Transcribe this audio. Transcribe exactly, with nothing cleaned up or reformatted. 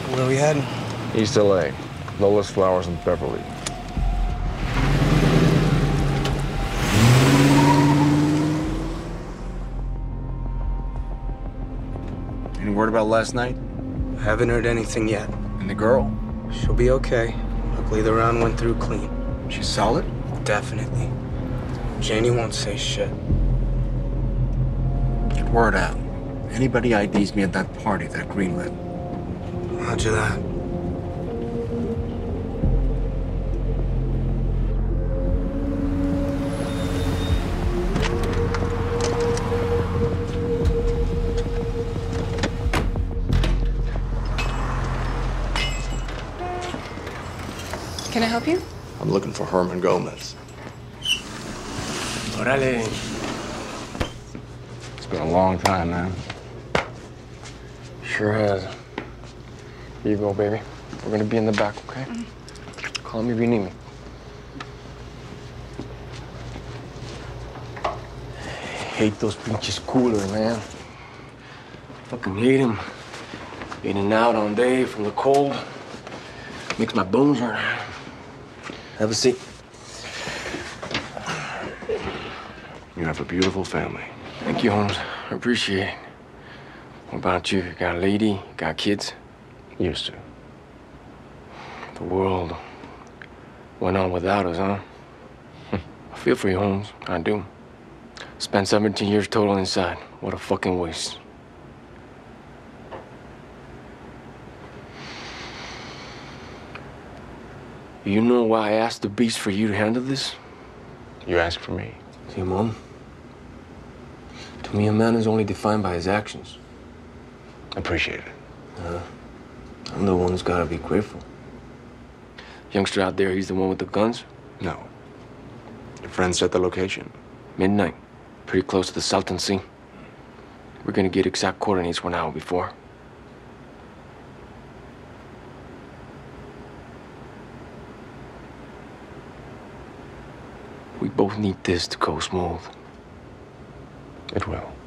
Where are we heading? East L A. Lola's Flowers in Beverly. Any word about last night? I haven't heard anything yet. And the girl? She'll be okay. Luckily, the round went through clean. She's solid? Definitely. Janie won't say shit. Get word out. Anybody I Ds me at that party, they're greenlit. Roger that. Can I help you? I'm looking for Herman Gomez. Orale. It's been a long time, man. Sure has. Here you go, baby. We're gonna be in the back, okay? Mm-hmm. Call me if you need me. Hate those pinches coolers, man. Fucking hate them. In and out all day from the cold. Makes my bones hurt. Have a seat. You have a beautiful family. Thank you, Holmes. I appreciate it. What about you? Got a lady? Got kids? Used to. The world went on without us, huh? I feel for you, Holmes. I do. Spent seventeen years total inside. What a fucking waste. You know why I asked the beast for you to handle this? You ask for me. See, Mom? To me, a man is only defined by his actions. Appreciate it. Uh, I'm the one who's gotta be grateful. Youngster out there, he's the one with the guns? No. Your friend set the location. Midnight. Pretty close to the Salton Sea. We're gonna get exact coordinates one hour before. We both need this to go smooth. It will.